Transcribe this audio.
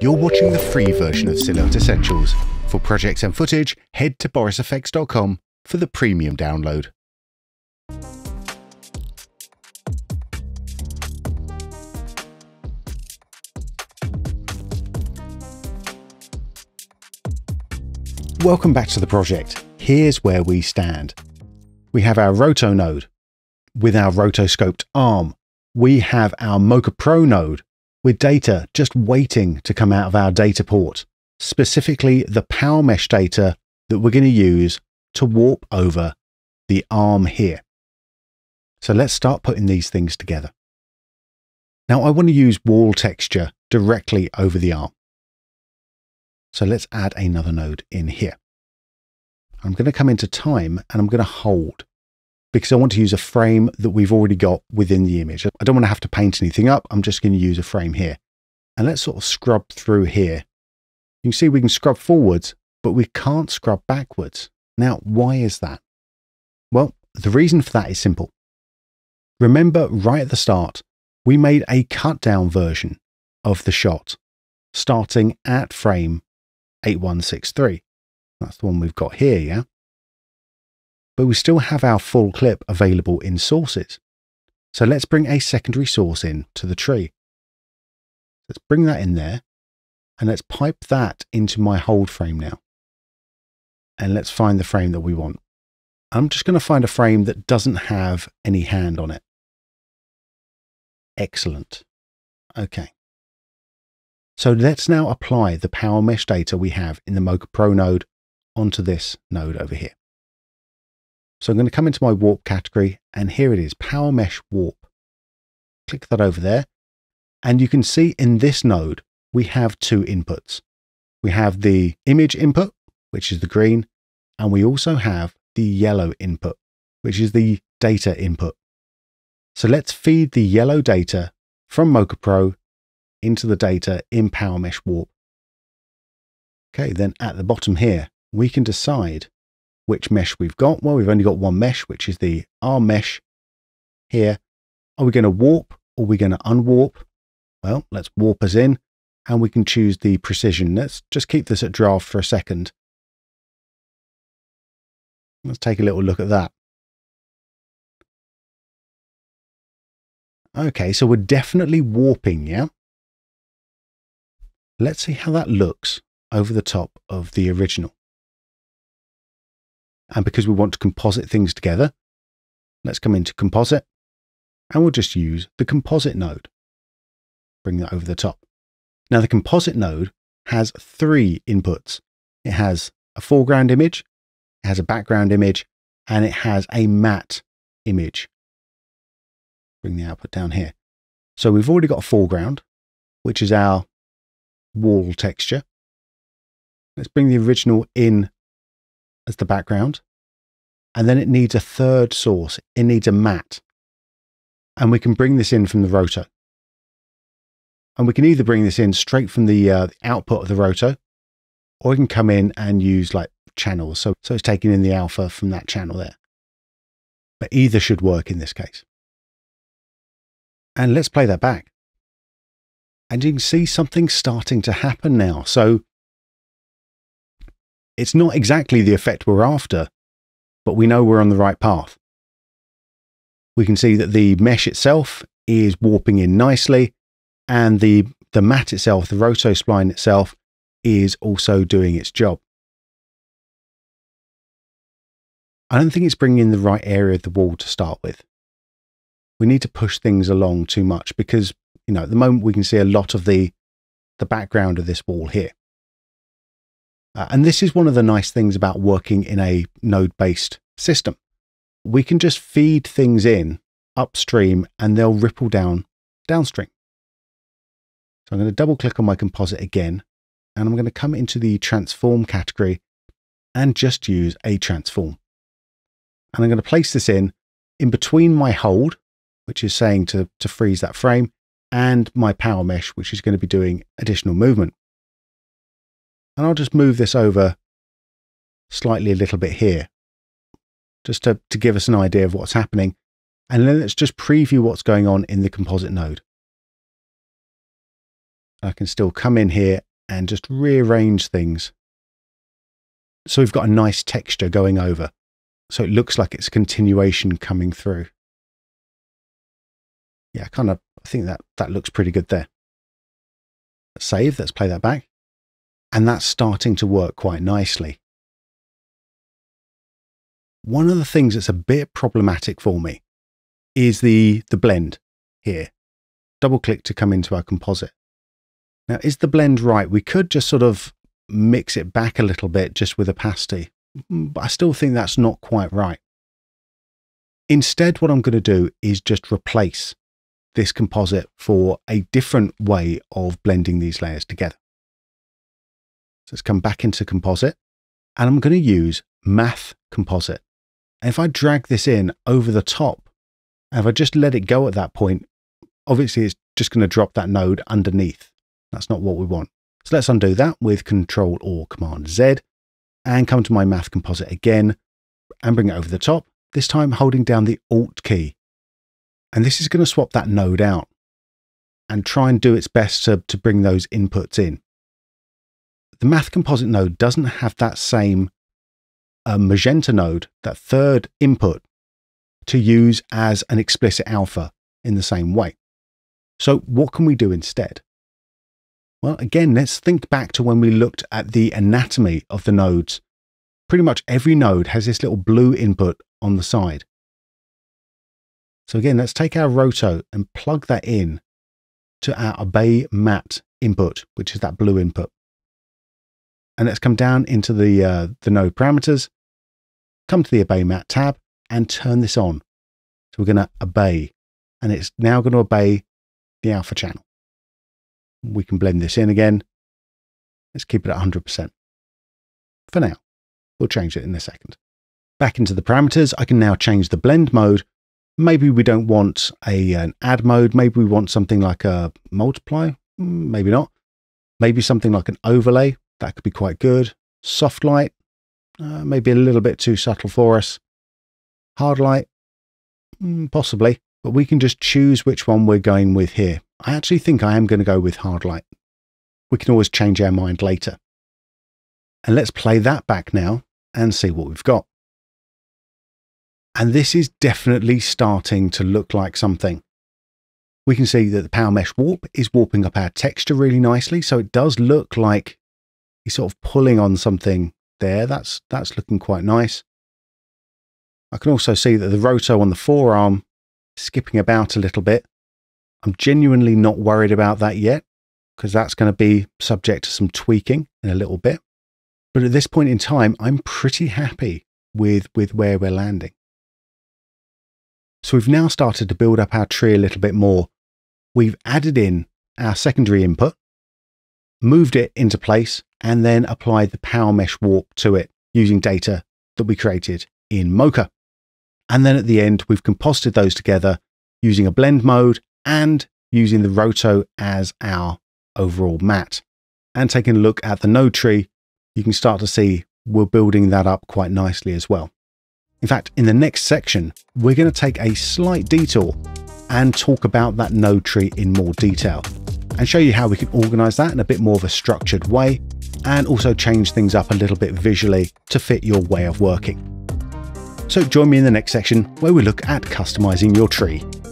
You're watching the free version of Silhouette Essentials. For projects and footage, head to BorisFX.com for the premium download. Welcome back to the project. Here's where we stand. We have our roto node with our rotoscoped arm. We have our Mocha Pro node with data just waiting to come out of our data port, specifically the PowerMesh data that we're going to use to warp over the arm here. So let's start putting these things together. Now I want to use wall texture directly over the arm. So let's add another node in here. I'm going to come into time and I'm going to hold, because I want to use a frame that we've already got within the image. I don't want to have to paint anything up. I'm just going to use a frame here. And let's sort of scrub through here. You can see we can scrub forwards, but we can't scrub backwards. Now, why is that? Well, the reason for that is simple. Remember right at the start, we made a cut down version of the shot, starting at frame 8163. That's the one we've got here, yeah? But we still have our full clip available in sources. So let's bring a secondary source in to the tree. Let's bring that in there and let's pipe that into my hold frame now. And let's find the frame that we want. I'm just going to find a frame that doesn't have any hand on it. Excellent. Okay. So let's now apply the PowerMesh data we have in the Mocha Pro node onto this node over here. So I'm going to come into my warp category and here it is, PowerMesh Warp. Click that over there. And you can see in this node, we have two inputs. We have the image input, which is the green, and we also have the yellow input, which is the data input. So let's feed the yellow data from Mocha Pro into the data in PowerMesh Warp. Okay, then at the bottom here, we can decide which mesh we've got. Well, we've only got one mesh, which is the arm mesh here. Are we going to warp or are we going to unwarp? Well, let's warp us in and we can choose the precision. Let's just keep this at draft for a second. Let's take a little look at that. Okay, so we're definitely warping, yeah? Let's see how that looks over the top of the original. And because we want to composite things together, let's come into composite and we'll just use the composite node. Bring that over the top. Now the composite node has three inputs. It has a foreground image, it has a background image, and it has a matte image. Bring the output down here. So we've already got a foreground, which is our wall texture. Let's bring the original in as the background. And then it needs a third source. It needs a matte. And we can bring this in from the roto. And we can either bring this in straight from the output of the roto, or we can come in and use like channels. So it's taking in the alpha from that channel there. But either should work in this case. And let's play that back. And you can see something starting to happen now. So it's not exactly the effect we're after, but we know we're on the right path. We can see that the mesh itself is warping in nicely, and the mat itself, the roto spline itself, is also doing its job. I don't think it's bringing in the right area of the wall to start with. We need to push things along too much because, you know, at the moment we can see a lot of the background of this wall here. And this is one of the nice things about working in a node-based system. We can just feed things in upstream and they'll ripple down downstream. So I'm going to double click on my composite again, and I'm going to come into the transform category and just use a transform. And I'm going to place this in between my hold, which is saying to freeze that frame, and my PowerMesh, which is going to be doing additional movement. And I'll just move this over slightly a little bit here, just to give us an idea of what's happening. And then let's just preview what's going on in the composite node. I can still come in here and just rearrange things. So we've got a nice texture going over. So it looks like it's a continuation coming through. Yeah, I think that looks pretty good there. Save, let's play that back. And that's starting to work quite nicely. One of the things that's a bit problematic for me is the blend here. Double click to come into our composite. Now, is the blend right? We could just sort of mix it back a little bit just with opacity, but I still think that's not quite right. Instead, what I'm going to do is just replace this composite for a different way of blending these layers together. So let's come back into composite, and I'm going to use math composite. And if I drag this in over the top, and if I just let it go at that point, obviously it's just going to drop that node underneath. That's not what we want. So let's undo that with Control or Command Z and come to my math composite again and bring it over the top, this time holding down the Alt key. And this is going to swap that node out and try and do its best to bring those inputs in. The math composite node doesn't have that same magenta node, that third input, to use as an explicit alpha in the same way. So what can we do instead? Well, again, let's think back to when we looked at the anatomy of the nodes. Pretty much every node has this little blue input on the side. So again, let's take our roto and plug that in to our obey mat input, which is that blue input. And let's come down into the node parameters, come to the obey mat tab and turn this on. So we're going to obey, and it's now going to obey the alpha channel. We can blend this in again. Let's keep it at 100%. For now, we'll change it in a second. Back into the parameters, I can now change the blend mode. Maybe we don't want an add mode. Maybe we want something like a multiply. Maybe not. Maybe something like an overlay. That could be quite good. Soft light, maybe a little bit too subtle for us. Hard light, possibly. But we can just choose which one we're going with here. I actually think I am going to go with hard light. We can always change our mind later. And let's play that back now and see what we've got. And this is definitely starting to look like something. We can see that the PowerMesh Warp is warping up our texture really nicely. So it does look like he's sort of pulling on something there. That's looking quite nice. I can also see that the roto on the forearm is skipping about a little bit. I'm genuinely not worried about that yet, because that's going to be subject to some tweaking in a little bit. But at this point in time, I'm pretty happy with where we're landing. So we've now started to build up our tree a little bit more. We've added in our secondary input, moved it into place, and then applied the PowerMesh Warp to it using data that we created in Mocha. And then at the end, we've composited those together using a blend mode and using the roto as our overall mat. And taking a look at the node tree, you can start to see we're building that up quite nicely as well. In fact, in the next section, we're going to take a slight detour and talk about that node tree in more detail and show you how we can organize that in a bit more of a structured way and also change things up a little bit visually to fit your way of working. So join me in the next section where we look at customizing your tree.